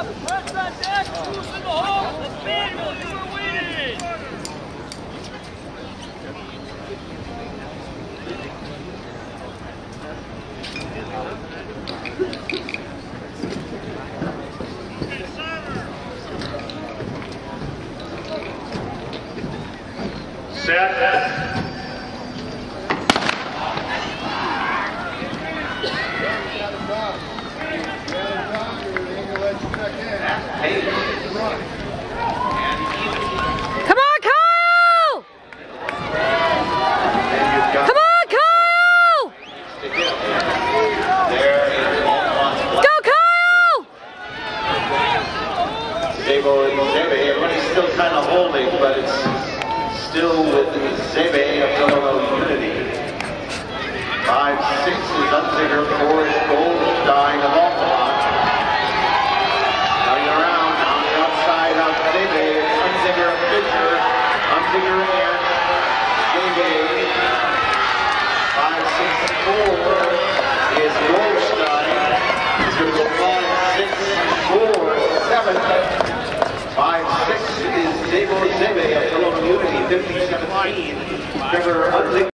Everybody's still kind of holding, but it's still with Zebe of Illinois Unity. 5-6 is Unziger, 4 is Goldstein of Altamont. Running around on the outside of Zebe, it's Unziger of Fisher. Unziger and Zebe. 5-6-4 is Goldstein. It's going to go 5-6-4-7. 5-6 is Zebe of Illinois Unity, 50-17. Trevor Unziger.